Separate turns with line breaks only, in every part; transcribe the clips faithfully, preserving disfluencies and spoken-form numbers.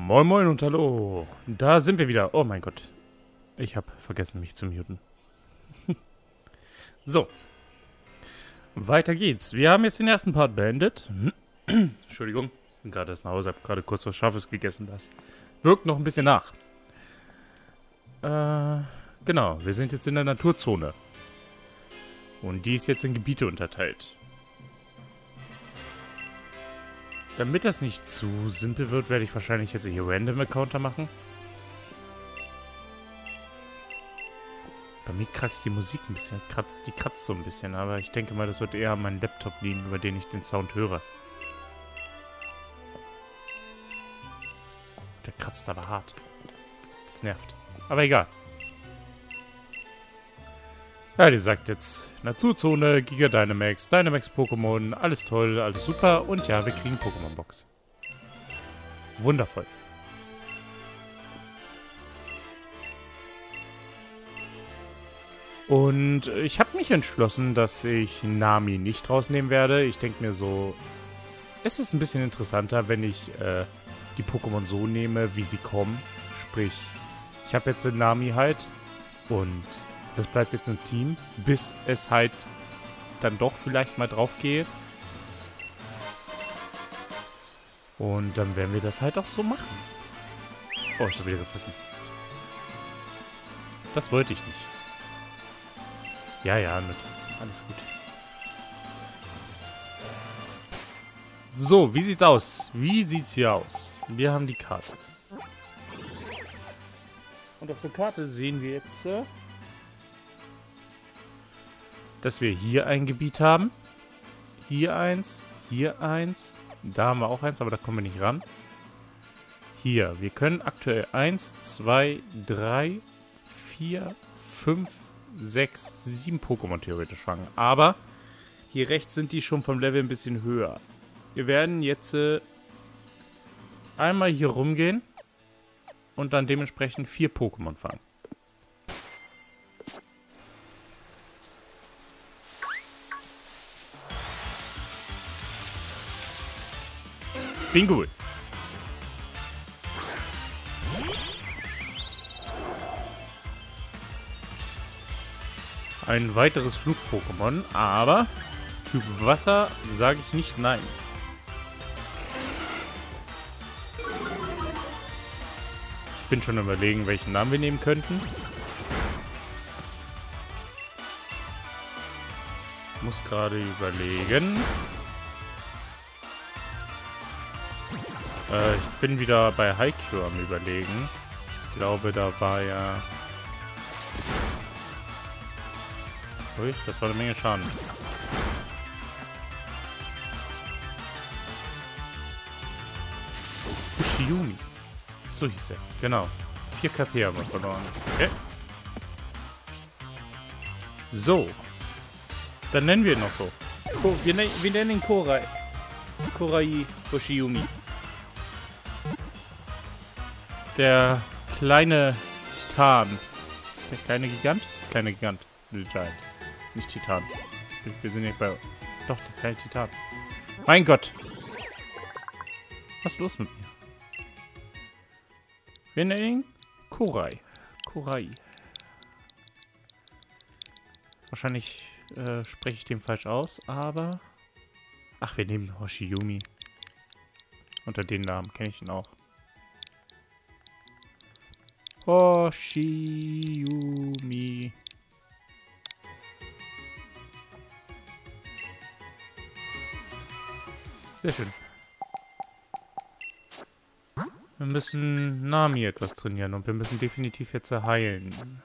Moin Moin und hallo. Da sind wir wieder. Oh mein Gott. Ich habe vergessen, mich zu muten. So. Weiter geht's. Wir haben jetzt den ersten Part beendet. Entschuldigung. Bin gerade erst nach Hause. Habe gerade kurz was Scharfes gegessen. Das wirkt noch ein bisschen nach. Äh, genau. Wir sind jetzt in der Naturzone. Und die ist jetzt in Gebiete unterteilt. Damit das nicht zu simpel wird, werde ich wahrscheinlich jetzt hier Random Encounter machen. Bei mir kratzt die Musik ein bisschen, kratzt, die kratzt so ein bisschen, aber ich denke mal, das wird eher an meinem Laptop liegen, über den ich den Sound höre. Der kratzt aber hart. Das nervt. Aber egal. Ja, die sagt jetzt Naturzone, Giga Dynamax, Dynamax Pokémon, alles toll, alles super. Und ja, wir kriegen Pokémon-Box. Wundervoll. Und ich habe mich entschlossen, dass ich Nami nicht rausnehmen werde. Ich denke mir so, es ist ein bisschen interessanter, wenn ich äh, die Pokémon so nehme, wie sie kommen. Sprich, ich habe jetzt den Nami halt und das bleibt jetzt ein Team, bis es halt dann doch vielleicht mal drauf geht. Und dann werden wir das halt auch so machen. Oh, ich habe wieder gefressen. Das wollte ich nicht. Ja, ja, Notizen, alles gut. So, wie sieht's aus? Wie sieht's hier aus? Wir haben die Karte. Und auf der Karte sehen wir jetzt, äh, dass wir hier ein Gebiet haben. Hier eins, hier eins. Da haben wir auch eins, aber da kommen wir nicht ran. Hier, wir können aktuell eins, zwei, drei, vier, fünf, sechs, sieben Pokémon theoretisch fangen. Aber hier rechts sind die schon vom Level ein bisschen höher. Wir werden jetzt äh, einmal hier rumgehen und dann dementsprechend vier Pokémon fangen. Bingo. Ein weiteres Flug-Pokémon, aber Typ Wasser sage ich nicht nein. Ich bin schon überlegen, welchen Namen wir nehmen könnten. Ich muss gerade überlegen. Äh, ich bin wieder bei Haikyuu am Überlegen. Ich glaube, da war ja... Ui, das war eine Menge Schaden. Ushiyumi. So hieß er. Genau. vier K P haben wir verloren. Okay. So. Dann nennen wir ihn noch so. Ko wir, ne wir nennen ihn Korai. Korai Ushiyumi. Der kleine Titan. Der kleine Gigant? Kleine Gigant. Little Giant. Nicht Titan. Wir sind nicht bei... Doch, der kleine Titan. Mein Gott. Was ist los mit mir? Wir nennen ihn Korai. Korai. Wahrscheinlich äh, spreche ich den falsch aus, aber... Ach, wir nehmen Ushiyumi. Unter den Namen kenne ich ihn auch. Ushiyumi. Sehr schön. Wir müssen Nami etwas trainieren und wir müssen definitiv jetzt heilen.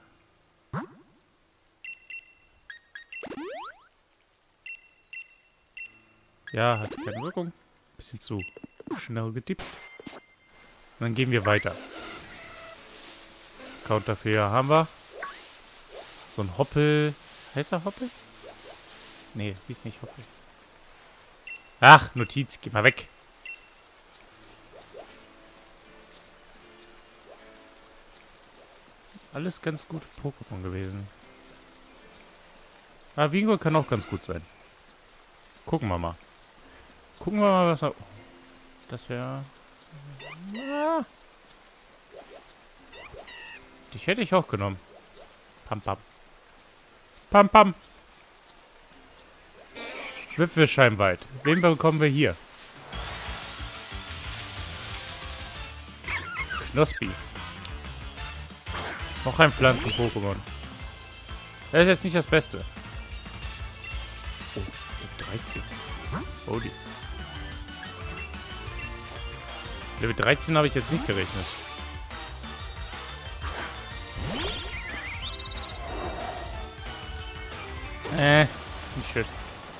Ja, hat keine Wirkung. Bisschen zu schnell getippt. Und dann gehen wir weiter. Counterfehler haben wir. So ein Hoppel. Heißt er Hoppel? Nee, hieß nicht Hoppel. Ach, Notiz, geh mal weg. Alles ganz gute Pokémon gewesen. Ah, Wingo kann auch ganz gut sein. Gucken wir mal. Gucken wir mal, was er... Das wäre... Ah, Dich hätte ich auch genommen. Pam, pam. Pam, pam. Wipfelscheinwald. Wen bekommen wir hier? Knospi. Noch ein Pflanzen-Pokémon. Das ist jetzt nicht das Beste. Oh, dreizehn. Oh, die. Level dreizehn habe ich jetzt nicht gerechnet. Äh, nicht schön.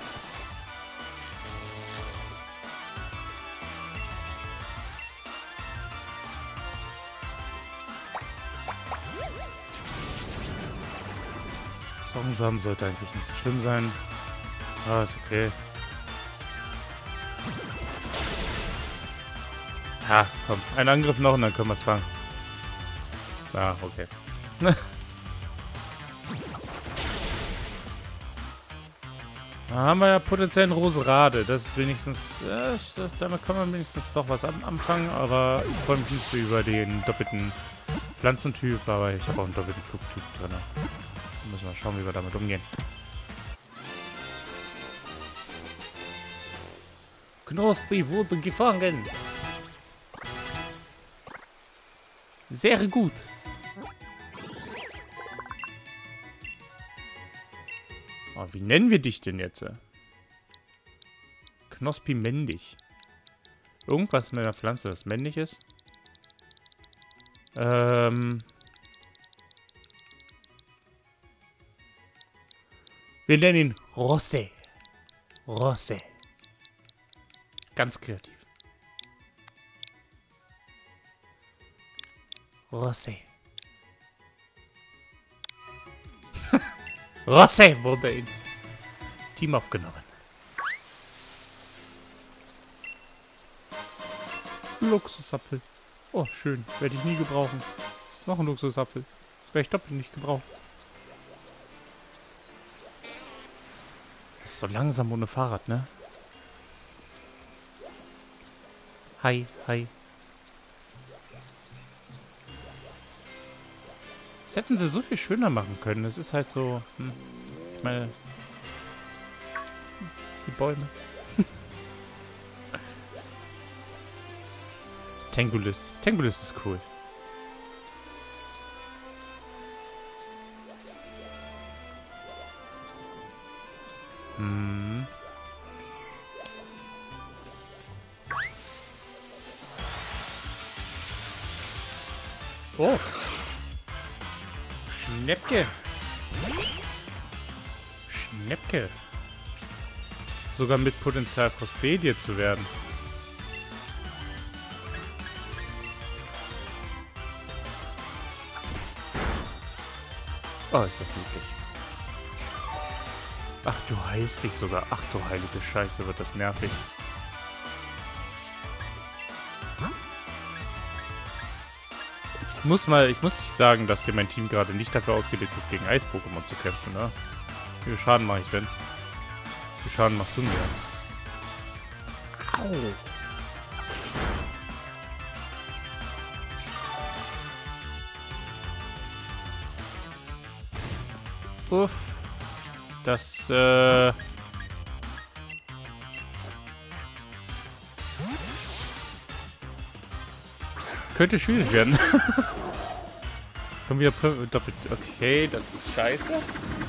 Songsamen sollte eigentlich nicht so schlimm sein. Ah, ist okay. Ha, komm. Ein Angriff noch und dann können wir es fangen. Ah, okay. Da haben wir ja potenziell einen Roserade. Das ist wenigstens... Äh, damit kann man wenigstens doch was anfangen. Aber ich freue mich nicht so über den doppelten Pflanzentyp. Aber ich habe auch einen doppelten Flugtyp drin. Müssen wir schauen, wie wir damit umgehen. Knospi wurde gefangen. Sehr gut. Oh, wie nennen wir dich denn jetzt? Knospi männlich. Irgendwas mit einer Pflanze, das männlich ist? Ähm... Wir nennen ihn Rosé. Rosé. Ganz kreativ. Rosé. Rosé wurde ins Team aufgenommen. Luxusapfel. Oh, schön. Werde ich nie gebrauchen. Noch ein Luxusapfel. Werde ich doppelt nicht gebrauchen. Ist so langsam ohne Fahrrad, ne? Hi, hi. Das hätten sie so viel schöner machen können. Es ist halt so... Hm, ich meine... Die Bäume. Tangulis. Tangulis ist cool. Hm. Oh. Schnäppke. Schnäppke. Sogar mit Potenzial Frostedie zu werden. Oh, ist das niedlich. Ach, du heißt dich sogar. Ach, du heilige Scheiße, wird das nervig. Ich muss mal, ich muss nicht sagen, dass hier mein Team gerade nicht dafür ausgelegt ist, gegen Eis-Pokémon zu kämpfen, ne? Wie viel Schaden mache ich denn? Wie viel Schaden machst du mir? Au! Uff. Das, äh... könnte schwierig werden. Kommen wieder doppelt... Okay, das ist scheiße.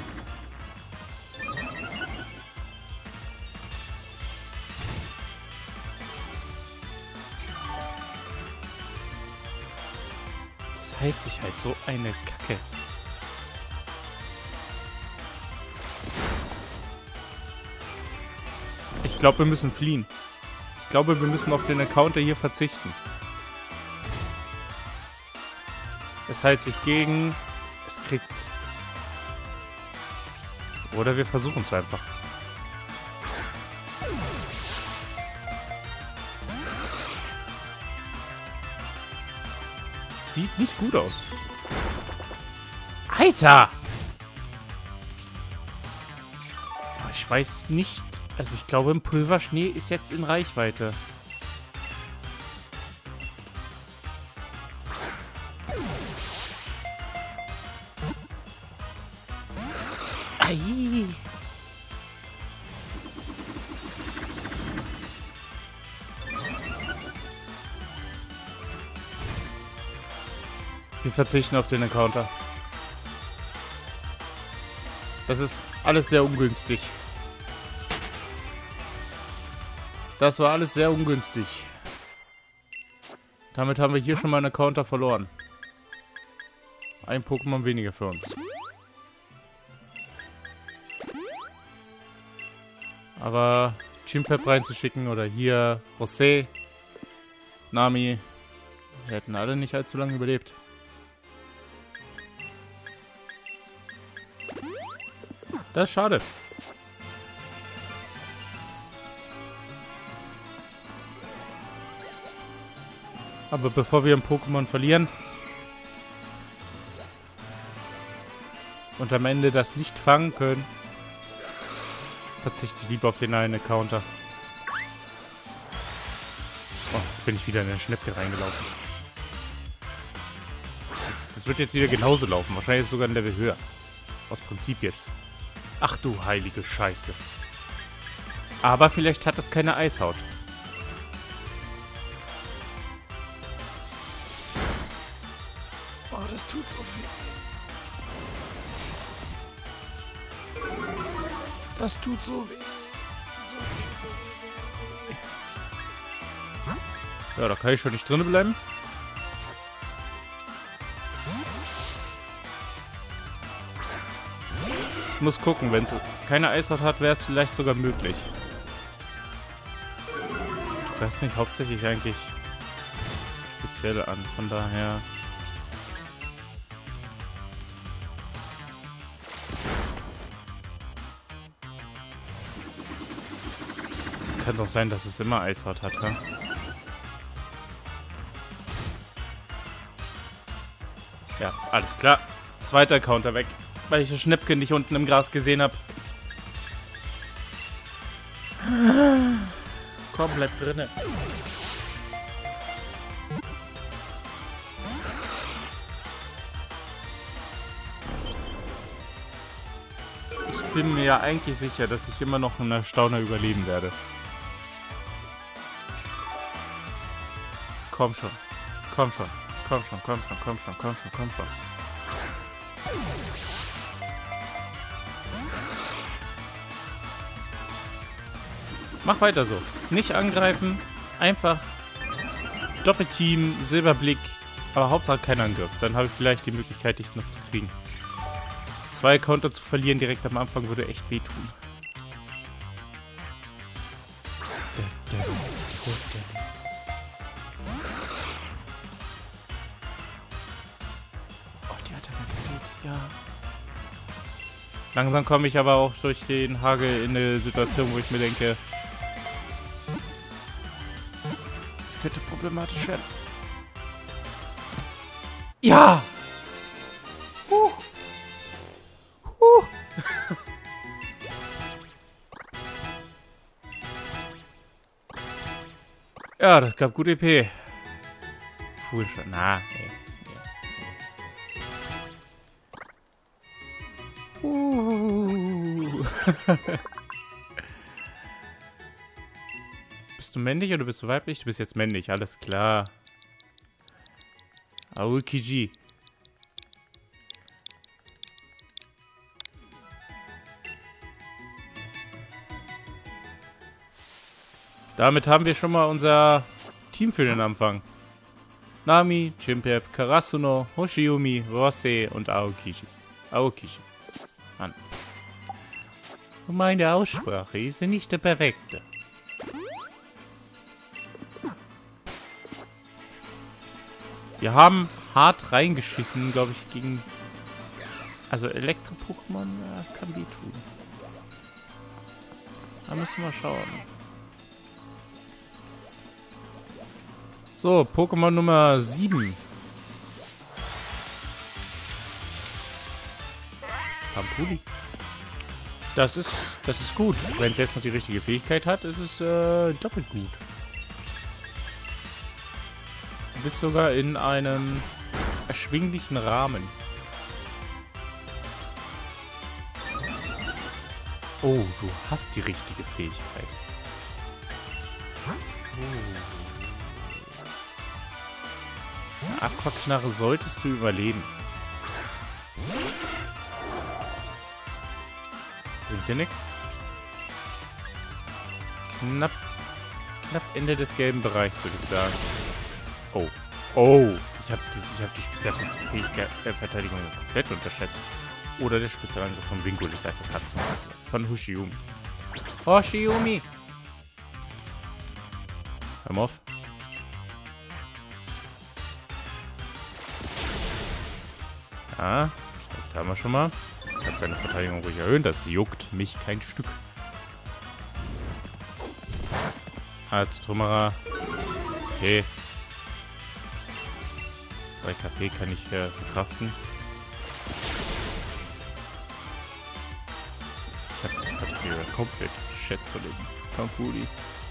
Das heilt sich halt so eine Kacke. Ich glaube, wir müssen fliehen. Ich glaube, wir müssen auf den Encounter hier verzichten. Es heilt sich gegen... Es kriegt... Oder wir versuchen es einfach. Es sieht nicht gut aus. Alter! Ich weiß nicht... Also ich glaube, ein Pulverschnee ist jetzt in Reichweite. Ai. Wir verzichten auf den Encounter. Das ist alles sehr ungünstig. Das war alles sehr ungünstig. Damit haben wir hier schon mal einen Encounter verloren. Ein Pokémon weniger für uns. Aber Chimpep reinzuschicken oder hier Rosé, Nami, wir hätten alle nicht allzu lange überlebt. Das ist schade. Aber bevor wir ein Pokémon verlieren und am Ende das nicht fangen können, verzichte ich lieber auf den einen Counter. Oh, jetzt bin ich wieder in eine Schnepke reingelaufen. Das, das wird jetzt wieder genauso laufen. Wahrscheinlich ist es sogar ein Level höher. Aus Prinzip jetzt. Ach du heilige Scheiße. Aber vielleicht hat es keine Eishaut. Oh, das tut so viel. Das tut so weh. So weh, so weh, so weh, so weh. Ja, da kann ich schon nicht drinnen bleiben. Ich muss gucken, wenn es keine Eishaut hat, wäre es vielleicht sogar möglich. Du greifst mich hauptsächlich eigentlich speziell an, von daher... Kann doch sein, dass es immer Eishaut hat, ja? Ja, alles klar. Zweiter Counter weg, weil ich das Schnäppchen nicht unten im Gras gesehen habe. Komm, bleib drinne. Ich bin mir ja eigentlich sicher, dass ich immer noch einen Erstauner überleben werde. Komm schon. Komm schon. Komm schon, komm schon, komm schon, komm schon, komm schon. Mach weiter so. Nicht angreifen. Einfach Doppelteam, Silberblick. Aber Hauptsache kein Angriff. Dann habe ich vielleicht die Möglichkeit, dich noch zu kriegen. Zwei Counter zu verlieren direkt am Anfang würde echt wehtun. Ja. Langsam komme ich aber auch durch den Hagel in eine Situation, wo ich mir denke, das könnte problematisch werden. Ja! Huh. Huh. Ja, das gab gut E P. Cool schon. Na, nee. Uh. Bist du männlich oder bist du weiblich? Du bist jetzt männlich, alles klar. Aokiji. Damit haben wir schon mal unser Team für den Anfang. Nami, Chimpep, Karasuno, Hoshiumi, Rosé und Aokiji. Aokiji. Mann. Meine Aussprache ist nicht der perfekte. Wir haben hart reingeschissen, glaube ich, gegen... Also Elektro-Pokémon äh, kann wehtun. Da müssen wir schauen. So, Pokémon Nummer sieben. Pampuli. Das ist, das ist gut. Wenn es jetzt noch die richtige Fähigkeit hat, ist es äh, doppelt gut. Du bist sogar in einem erschwinglichen Rahmen. Oh, du hast die richtige Fähigkeit. Oh. Eine Aquaknarre solltest du überleben. Bringt dir nix. Knapp, knapp Ende des gelben Bereichs, würde ich sagen. Oh. Oh. Ich habe die, ich hab die Spezialverteidigung komplett unterschätzt. Oder der Spezialangriff von Wingul ist einfach Katzen. Von Hoshiumi. Hoshiumi! Hör mal auf. Ja, das haben wir schon mal. Hat seine Verteidigung ruhig erhöhen. Das juckt mich kein Stück. Also Trümmerer. Ist okay. drei K P kann ich äh, verkraften. Ich habe die Verteidigung komplett geschätzt von dem Kampuli.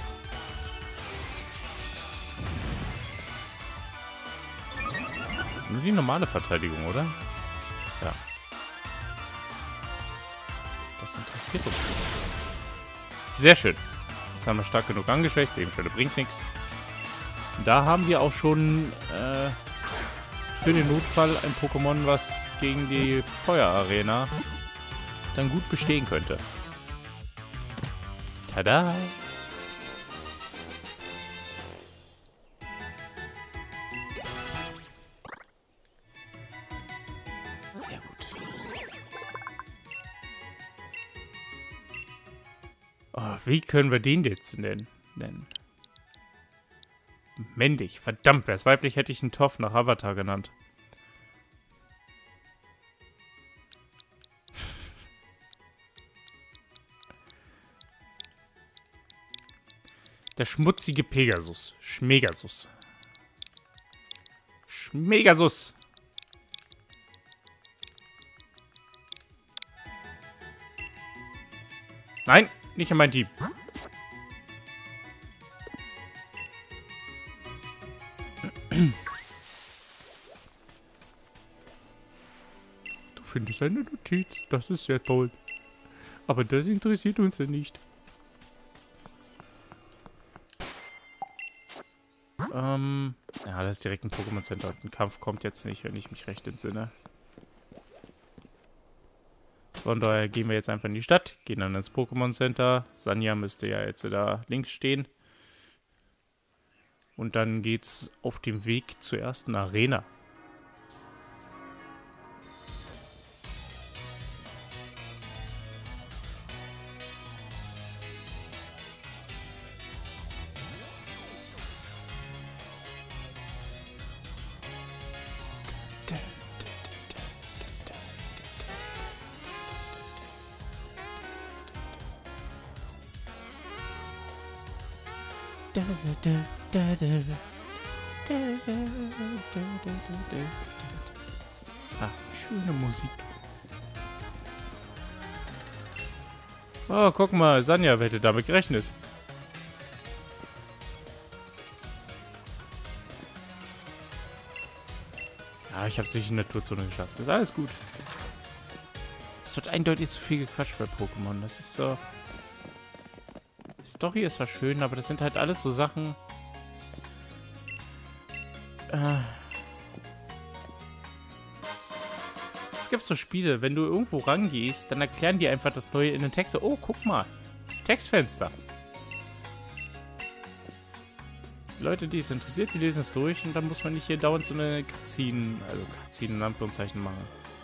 Nur die normale Verteidigung, oder? Ja. Das interessiert uns nicht. Sehr schön. Jetzt haben wir stark genug angeschwächt. Lebensschwelle bringt nichts. Da haben wir auch schon äh, für den Notfall ein Pokémon, was gegen die Feuerarena dann gut bestehen könnte. Tada! Sehr gut. Oh, wie können wir den jetzt nennen? nennen? Männlich. Verdammt, wäre es weiblich, hätte ich einen Toff nach Avatar genannt. Der schmutzige Pegasus. Schmegasus. Schmegasus. Nein, nicht an mein Team. Du findest eine Notiz. Das ist sehr toll. Aber das interessiert uns ja nicht. Ähm, ja, das ist direkt ein Pokémon Center. Ein Kampf kommt jetzt nicht, wenn ich mich recht entsinne. Von daher gehen wir jetzt einfach in die Stadt, gehen dann ins Pokémon Center. Sanja müsste ja jetzt da links stehen. Und dann geht's auf dem Weg zur ersten Arena. Ah, schöne Musik. Oh, guck mal, Sanja, wer hätte damit gerechnet? Ja, ich habe es nicht in der Naturzone geschafft. Das ist alles gut. Es wird eindeutig zu viel gequatscht bei Pokémon. Das ist so... Die Story ist zwar schön, aber das sind halt alles so Sachen... Äh... Es gibt so Spiele, wenn du irgendwo rangehst, dann erklären die einfach das Neue in den Text. Oh, guck mal. Textfenster. Die Leute, die es interessiert, die lesen es durch und dann muss man nicht hier dauernd so eine Cutscene, also Cutscene in Anführungszeichen machen.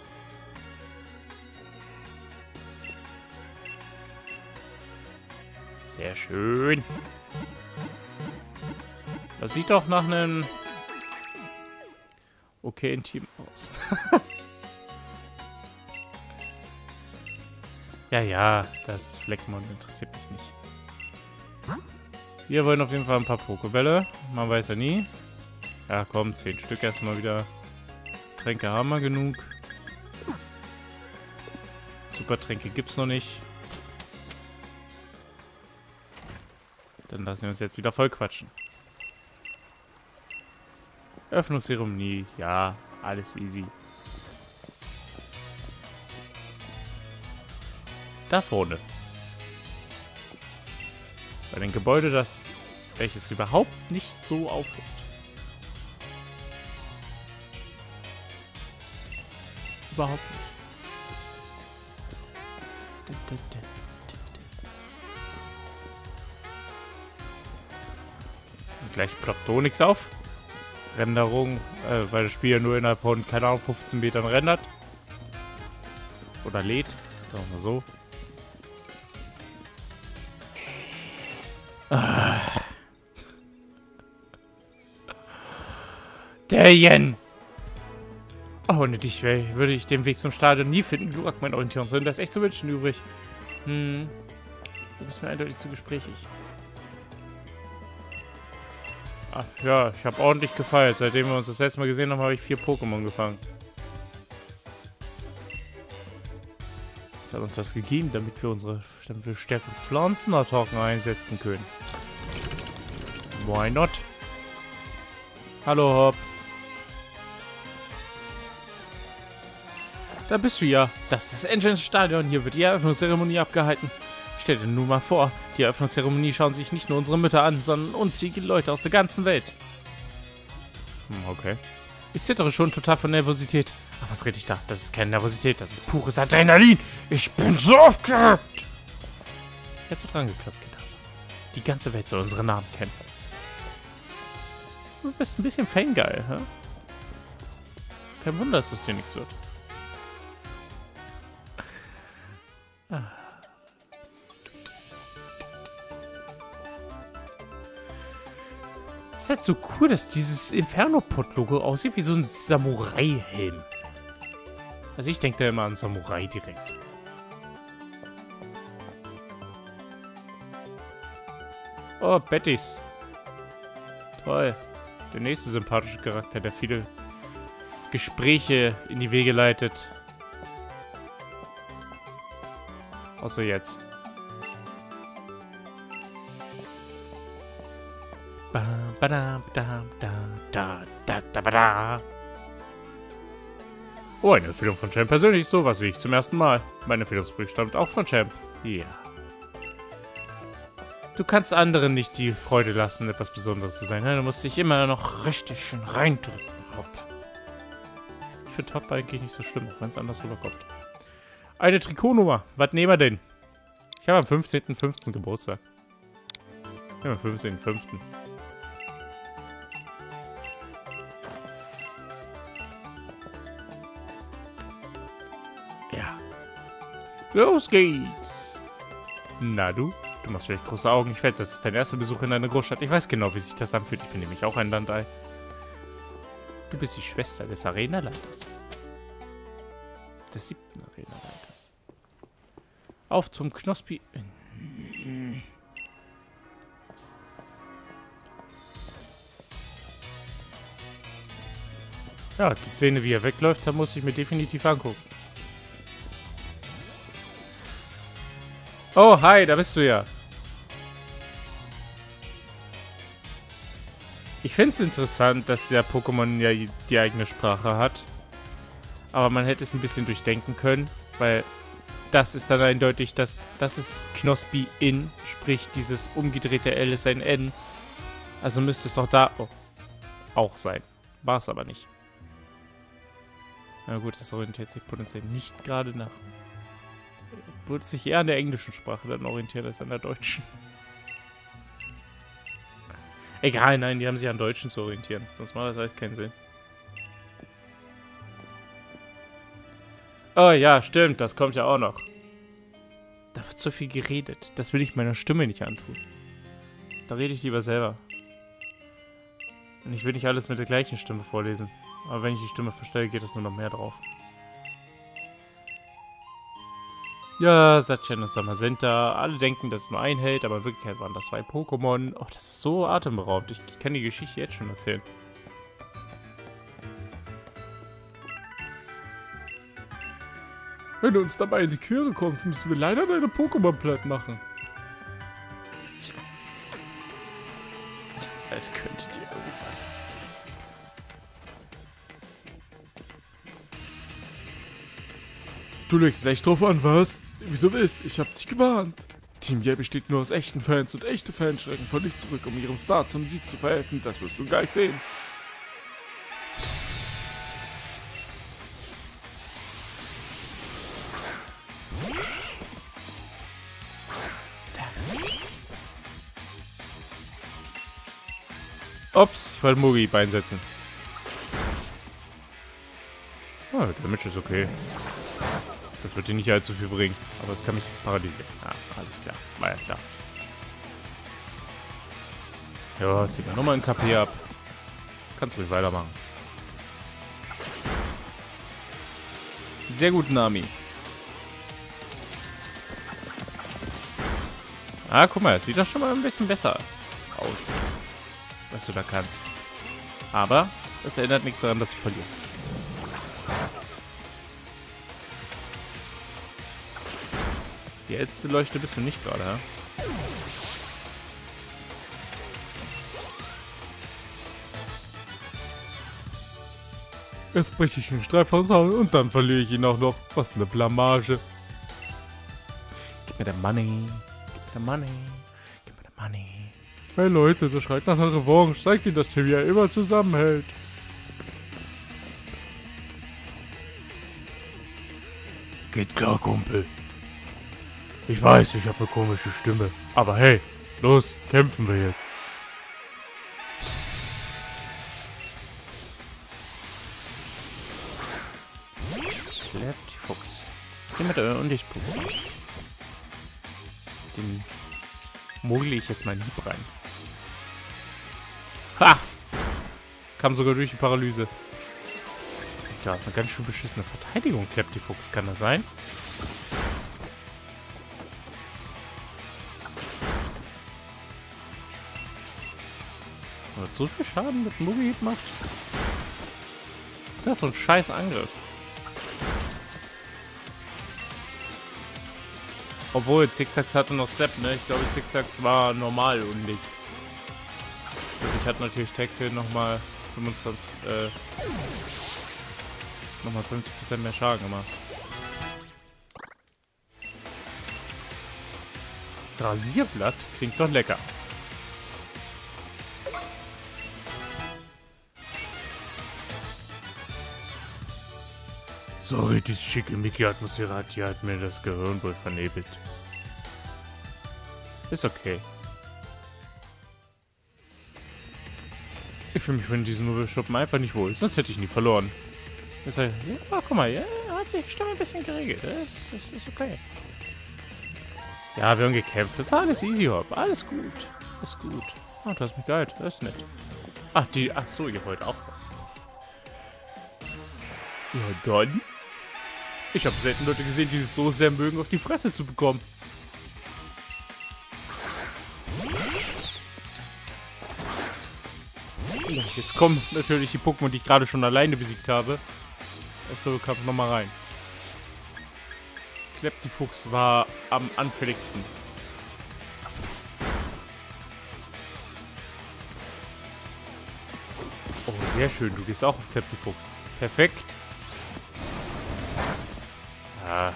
Sehr schön. Das sieht doch nach einem okayen Team aus. Ja, ja, das ist Fleckmon, interessiert mich nicht. Wir wollen auf jeden Fall ein paar Pokébälle. Man weiß ja nie. Ja, komm, zehn Stück erstmal wieder. Tränke haben wir genug. Supertränke gibt's noch nicht. Dann lassen wir uns jetzt wieder voll quatschen. Öffnungszeremonie, ja, alles easy. Da vorne. Bei dem Gebäude, das welches überhaupt nicht so auffällt. Überhaupt nicht. Und gleich ploppt auch nichts auf. Renderung, äh, weil das Spiel ja nur innerhalb von, keine Ahnung, fünfzehn Metern rendert. Oder lädt. Sagen wir mal so. Ah. Dayen! Oh, ohne dich würde ich den Weg zum Stadion nie finden. Glurak, mein Orientierungssinn, da ist echt zu wünschen übrig. Hm. Du bist mir eindeutig zu gesprächig. Ach ja, ich habe ordentlich gefeiert. Seitdem wir uns das letzte Mal gesehen haben, habe ich vier Pokémon gefangen. Das hat uns was gegeben, damit wir unsere damit wir stärkeren Pflanzenattacken einsetzen können. Why not? Hallo, Hop. Da bist du ja. Das ist das Engine-Stadion. Hier wird die Eröffnungszeremonie abgehalten. Stell dir nun mal vor, die Eröffnungszeremonie schauen sich nicht nur unsere Mütter an, sondern unzählige Leute aus der ganzen Welt. Hm, okay. Ich zittere schon total von Nervosität. Ach, was rede ich da? Das ist keine Nervosität, das ist pures Adrenalin. Ich bin so aufgeregt. Jetzt wird dran geklotzt, Kinderhase. Die ganze Welt soll unsere Namen kennen. Du bist ein bisschen Fangeil, hä? Kein Wunder, dass es dir nichts wird. Ah. Ist halt so cool, dass dieses Inferno-Pod-Logo aussieht wie so ein Samurai-Helm. Also ich denke da immer an Samurai direkt. Oh, Bettys. Toll. Der nächste sympathische Charakter, der viele Gespräche in die Wege leitet. Außer jetzt. Oh, eine Empfehlung von Champ persönlich. So was sehe ich zum ersten Mal. Mein Empfehlungsbrief stammt auch von Champ. Ja. Yeah. Du kannst anderen nicht die Freude lassen, etwas Besonderes zu sein. Du musst dich immer noch richtig schön reindrücken, Hop. Ich finde Hop eigentlich nicht so schlimm, auch wenn es anders rüberkommt. Eine Trikotnummer. Was nehmen wir denn? Ich habe am fünfzehnten fünften Geburtstag. Ich habe am fünfzehnten fünften Ja. Los geht's. Na du? Du machst vielleicht große Augen. Ich wette, das ist dein erster Besuch in einer Großstadt. Ich weiß genau, wie sich das anfühlt. Ich bin nämlich auch ein Landei. Du bist die Schwester des Arenaleiters. Des siebten Arenaleiters. Auf zum Knospi... Ja, die Szene, wie er wegläuft, da muss ich mir definitiv angucken. Oh, hi, da bist du ja. Ich finde es interessant, dass der Pokémon ja die eigene Sprache hat. Aber man hätte es ein bisschen durchdenken können, weil das ist dann eindeutig, dass das ist Knospi in, sprich dieses umgedrehte L ist ein N. Also müsste es doch da oh, auch sein. War es aber nicht. Na gut, es orientiert sich potenziell nicht gerade nach. Würde sich eher an der englischen Sprache dann orientieren als an der deutschen. Egal, nein, die haben sich an Deutschen zu orientieren. Sonst macht das alles keinen Sinn. Oh ja, stimmt, das kommt ja auch noch. Da wird so viel geredet. Das will ich meiner Stimme nicht antun. Da rede ich lieber selber. Und ich will nicht alles mit der gleichen Stimme vorlesen. Aber wenn ich die Stimme verstelle, geht es nur noch mehr drauf. Ja, Satchen und Sommer sind da. Alle denken, dass es nur ein hält, aber in Wirklichkeit waren das zwei Pokémon. Oh, das ist so atemberaubend. Ich, ich kann die Geschichte jetzt schon erzählen. Wenn du uns dabei in die Quere kommst, müssen wir leider deine Pokémon platt machen. Als könnte dir irgendwas. Du legst echt drauf an, was? Wie du willst, ich hab dich gewarnt.
Team Yell besteht nur aus echten Fans und echte Fans schrecken von nicht zurück, um ihrem Star zum Sieg zu verhelfen. Das wirst du gleich sehen.
Ups, ich wollte Mugi einsetzen. Oh, der Damage ist okay. Das wird dir nicht allzu viel bringen. Aber es kann mich paralysieren. Ah, alles klar. War ja klar. Ja, zieh mir nochmal ein K P ab. Kannst ruhig weitermachen. Sehr gut, Nami. Ah, guck mal, es sieht doch schon mal ein bisschen besser aus, was du da kannst. Aber das erinnert nichts daran, dass du verlierst. Die hellste Leuchte bist du nicht gerade, ja?
Erst breche ich den Streif aus und dann verliere ich ihn auch noch. Was eine Blamage.
Gib mir der Money. Gib mir der Money. Gib mir der Money.
Hey Leute, das schreit nach einer Revanche. Zeigt ihnen, dass Team Yell immer zusammenhält.
Geht klar, Kumpel. Ich weiß, ich habe eine komische Stimme. Aber hey, los, kämpfen wir jetzt. Klappt die Fuchs. Geh mit euren Undichtpunkt. Den mogel ich jetzt mal in den Hieb rein. Ha! Kam sogar durch die Paralyse. Da ist eine ganz schön beschissene Verteidigung, klappt die Fuchs. Kann das sein? Oder so viel Schaden mit Mugi macht? Das ist so ein scheiß Angriff. Obwohl, Zigzags hatte noch Step, ne? Ich glaube, Zigzags war normal und nicht. Ich hatte natürlich Tackle nochmal fünfundzwanzig, äh, nochmal fünfzig Prozent mehr Schaden gemacht. Rasierblatt klingt doch lecker. Sorry, diese schickimicki-Atmosphäre hat hier halt mir das Gehirn wohl vernebelt. Ist okay. Ich fühle mich von diesem Nobelschuppen einfach nicht wohl, sonst hätte ich nie verloren. Ist halt, ja, guck mal, ja, hat sich die Stimme ein bisschen geregelt. Das, das ist okay. Ja, wir haben gekämpft. Das war alles easy, Hop. Alles gut. Ist gut. Oh, du hast mich geheilt. Das ist nett. Ach, die. Ach so, ihr wollt auch. Ja, dann. Ich habe selten Leute gesehen, die es so sehr mögen, auf die Fresse zu bekommen. Ja, jetzt kommen natürlich die Pokémon, die ich gerade schon alleine besiegt habe. Erster Kampf nochmal rein. Kleptifuchs war am anfälligsten. Oh, sehr schön. Du gehst auch auf Kleptifuchs. Perfekt. Ah.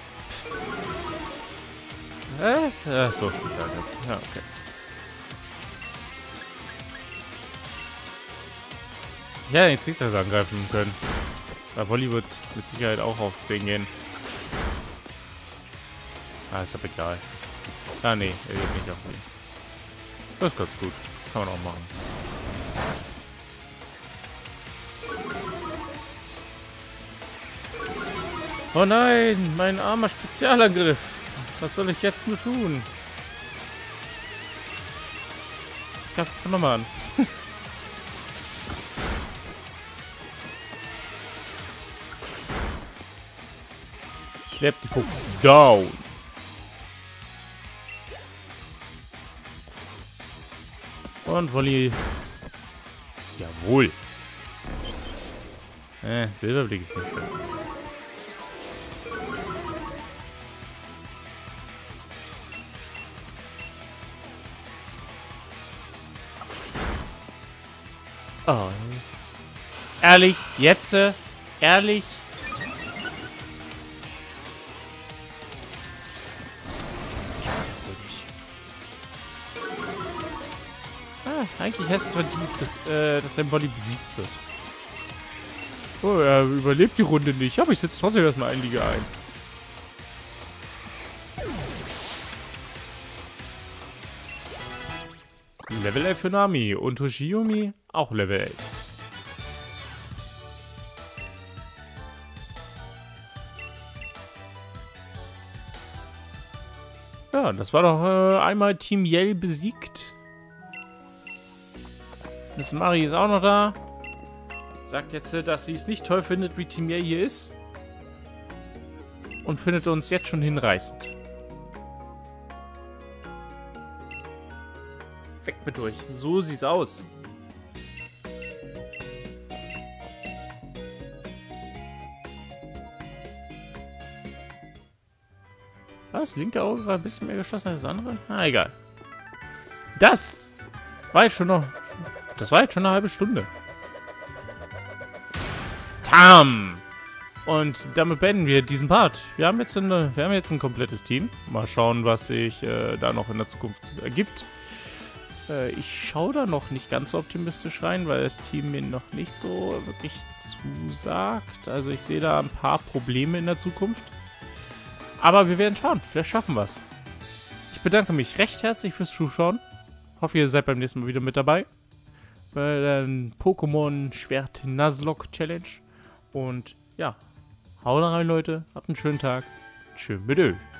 Was? Ach so, Spezialangriff. Ja, okay. Ja, jetzt nicht das angreifen können. Weil Wolli wird mit Sicherheit auch auf den gehen. Ah, ist aber egal. Ah, nee, er geht nicht auf ihn. Das ist ganz gut. Kann man auch machen. Oh nein, mein armer Spezialangriff. Was soll ich jetzt nur tun? Ich greife nochmal an. Kleptifuchs down. Und Wolli. Jawohl. Äh, Silberblick ist nicht schön. Oh. Ehrlich? Jetzt? Äh, ehrlich? Ich weiß ja wohl nicht. eigentlich heißt es verdient, äh, dass sein Body besiegt wird. Oh, er überlebt die Runde nicht, aber ich setze trotzdem erstmal ein Liga ein. Level elf für Nami und Toshiomi auch Level elf. Ja, das war doch äh, einmal Team Yell besiegt. Miss Mari ist auch noch da. Sagt jetzt, dass sie es nicht toll findet, wie Team Yell hier ist. Und findet uns jetzt schon hinreißend. Weg mit euch. So sieht's aus. Was? Linke Auge war ein bisschen mehr geschlossen als das andere? Ah, egal. Das war jetzt schon noch... Das war jetzt schon eine halbe Stunde. Tam! Und damit beenden wir diesen Part. Wir haben jetzt, eine, wir haben jetzt ein komplettes Team. Mal schauen, was sich äh, da noch in der Zukunft ergibt. Äh, ich schaue da noch nicht ganz so optimistisch rein, weil das Team mir noch nicht so wirklich zusagt. Also ich sehe da ein paar Probleme in der Zukunft. Aber wir werden schauen. Vielleicht schaffen wir es. Ich bedanke mich recht herzlich fürs Zuschauen. Hoffe, ihr seid beim nächsten Mal wieder mit dabei. Bei der Pokémon Schwert Nuzlocke Challenge. Und ja, haut rein, Leute. Habt einen schönen Tag. Tschö mit Ö.